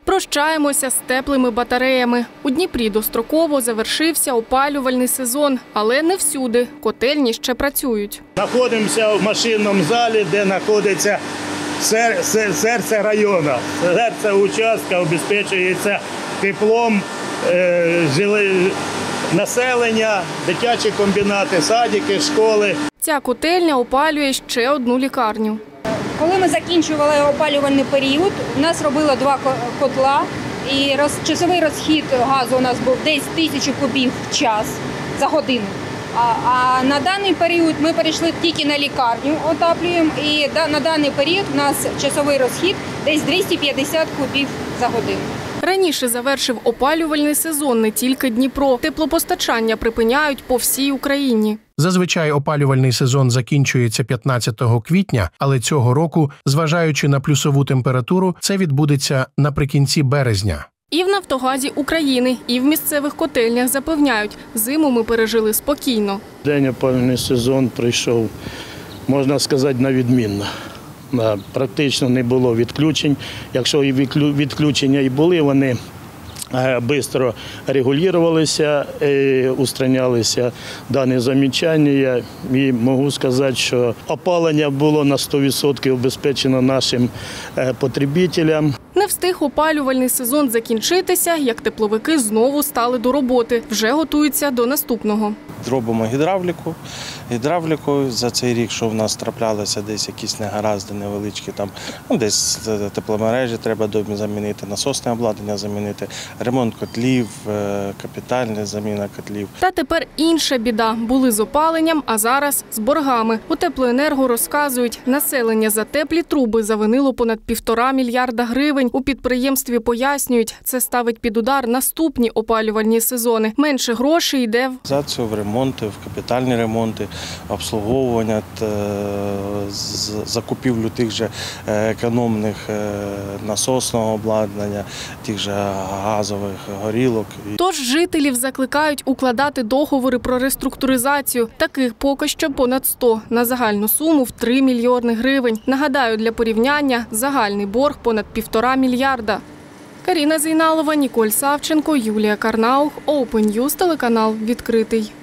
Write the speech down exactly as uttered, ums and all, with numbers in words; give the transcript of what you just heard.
Прощаємося з теплими батареями. У Дніпрі достроково завершився опалювальний сезон, але не всюди. Котельні ще працюють. Знаходимося в машинному залі, де знаходиться серце району. Серце участка обезпечується теплом населення, дитячі комбінати, садики, школи. Ця котельня опалює ще одну лікарню. Коли ми закінчували опалювальний період, у нас робило два котла, і роз, часовий розхід газу у нас був десь тисячу кубів в час за годину. А, а на даний період ми перейшли тільки на лікарню, отаплюємо, і да, на даний період у нас часовий розхід десь двісті п'ятдесят кубів за годину. Раніше завершив опалювальний сезон не тільки Дніпро. Теплопостачання припиняють по всій Україні. Зазвичай опалювальний сезон закінчується п'ятнадцятого квітня, але цього року, зважаючи на плюсову температуру, це відбудеться наприкінці березня. І в «Нафтогазі України», і в місцевих котельнях запевняють, зиму ми пережили спокійно. День опалювальний сезон пройшов, можна сказати, на відмінно. Практично не було відключень. Якщо і відключення і були, вони швидко регулювалися, устранялися дані замічання. І можу сказати, що опалення було на сто відсотків обезпечено нашим потребителям. Не встиг опалювальний сезон закінчитися, як тепловики знову стали до роботи. Вже готуються до наступного. Робимо гідравліку. Гідравліку за цей рік, що в нас траплялися десь якісь негаразди невеличкі, там, ну, десь тепломережі треба замінити, насосне обладнання замінити, ремонт котлів, капітальна заміна котлів. Та тепер інша біда. Були з опаленням, а зараз з боргами. У Теплоенерго розказують, населення за теплі труби завинило понад півтора мільярда гривень. У підприємстві пояснюють, це ставить під удар наступні опалювальні сезони. Менше грошей йде в в ремонти, в капітальні ремонти, обслуговування, закупівлю тих же економних насосного обладнання, тих же газових горілок. Тож жителів закликають укладати договори про реструктуризацію. Таких поки що понад сто. На загальну суму в три мільйони гривень. Нагадаю, для порівняння, загальний борг понад півтора мільярда. Каріна Зейналова, Ніколь Савченко, Юлія Карнаух, Open News, телеканал «Відкритий».